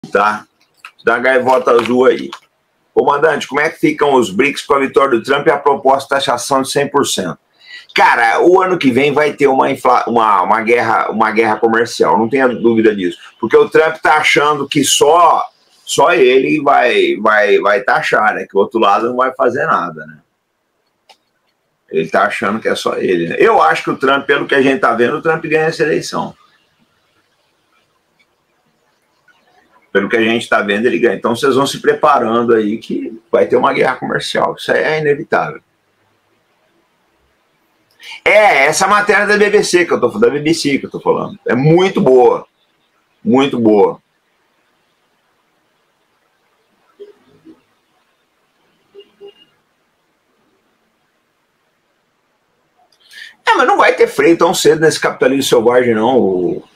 Tá? Da gaivota azul aí. Comandante, como é que ficam os BRICS com a vitória do Trump e a proposta de taxação de 100%? Cara, o ano que vem vai ter uma guerra comercial, não tenha dúvida disso. Porque o Trump tá achando que só ele vai taxar, né? Que o outro lado não vai fazer nada, né? Ele tá achando que é só ele, né? Eu acho que o Trump, pelo que a gente tá vendo, o Trump ganha essa eleição. Pelo que a gente está vendo, ele ganha. Então vocês vão se preparando aí que vai ter uma guerra comercial. Isso aí é inevitável. Essa matéria da BBC que eu tô falando. É muito boa. Muito boa. Mas não vai ter freio tão cedo nesse capitalismo selvagem, não.